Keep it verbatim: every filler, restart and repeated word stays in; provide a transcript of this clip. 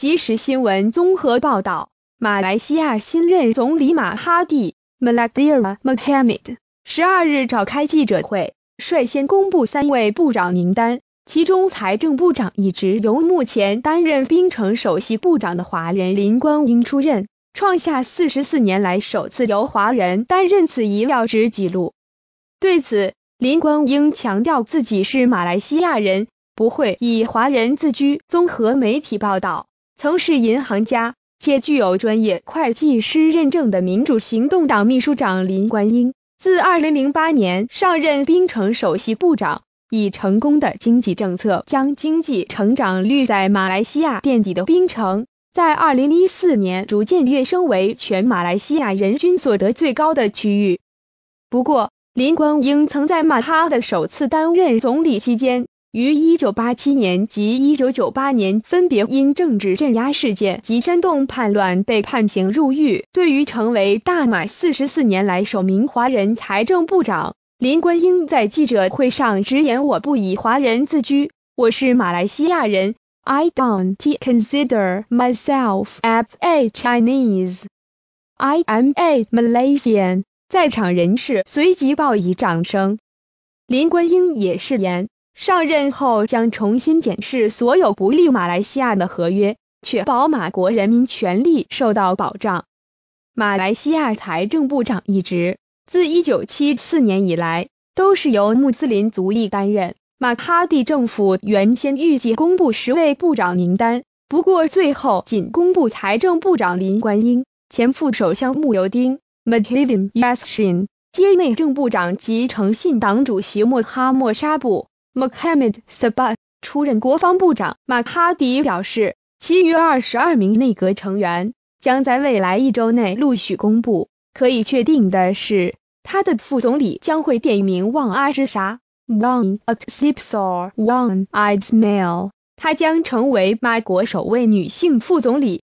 即时新闻综合报道，马来西亚新任总理马哈蒂 Mahathir Mohamad 十二日召开记者会，率先公布三位部长名单，其中财政部长一职由目前担任槟城首席部长的华人林冠英出任，创下四十四年来首次由华人担任此一要职纪录。对此，林冠英强调自己是马来西亚人，不会以华人自居。综合媒体报道，曾是银行家且具有专业会计师认证的民主行动党秘书长林冠英，自二零零八年上任槟城首席部长，以成功的经济政策将经济成长率在马来西亚垫底的槟城，在二零一四年逐渐跃升为全马来西亚人均所得最高的区域。不过，林冠英曾在马哈的首次担任总理期间，于一九八七年及一九九八年分别因政治镇压事件及煽动叛乱被判刑入狱。对于成为大马四十四年来首名华人财政部长，林冠英在记者会上直言：我不以华人自居，我是马来西亚人。I don't consider myself as a Chinese. I am a Malaysian. 在场人士随即报以掌声。林冠英也誓言，上任后将重新检视所有不利马来西亚的合约，确保马国人民权利受到保障。马来西亚财政部长一职，自一九七四年以来，都是由穆斯林族裔担任。马哈蒂政府原先预计公布十位部长名单，不过最后仅公布财政部长林冠英、前副首相慕尤丁 Muhyiddin Yassin 接内政部长及诚信党主席穆哈默沙布 Mohammed Sabah 出任国防部长。马哈蒂表示，其余二十二名内阁成员将在未来一周内陆续公布。可以确定的是，他的副总理将会点名旺阿之沙 Wan Aksipsar Wan Ismail， 她将成为马国首位女性副总理。